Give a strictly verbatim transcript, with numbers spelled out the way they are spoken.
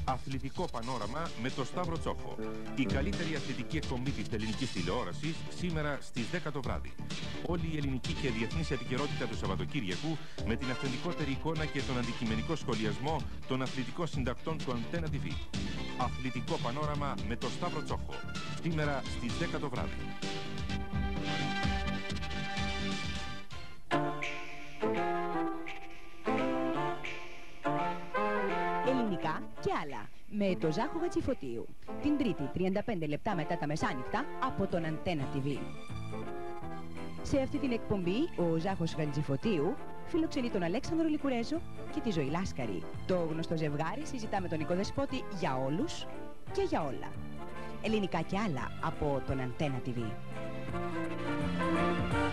Αθλητικό πανόραμα με το Σταύρο Τσόχο. Η καλύτερη αθλητική εκπομπή της ελληνικής τηλεόρασης σήμερα στις δέκα το βράδυ. Όλη η ελληνική και διεθνής επικαιρότητα του Σαββατοκύριακου με την αυθεντικότερη εικόνα και τον αντικειμενικό σχολιασμό των αθλητικών συντακτών του Αντένα τι βι. Αθλητικό πανόραμα με το Σταύρο Τσόχο. Σήμερα στις δέκα το βράδυ. Ελληνικά και άλλα με το Ζάχο Χατζηφωτίου. Την Τρίτη, τριάντα πέντε λεπτά μετά τα μεσάνυχτα από τον Αντένα τι βι. Σε αυτή την εκπομπή, ο Ζάχος Χατζηφωτίου φιλοξενεί τον Αλέξανδρο Λικουρέζο και τη Ζωή Λάσκαρη. Το γνωστό ζευγάρι συζητά με τον Νικό Δεσπότη για όλους και για όλα. Ελληνικά και άλλα από τον Αντένα τι βι.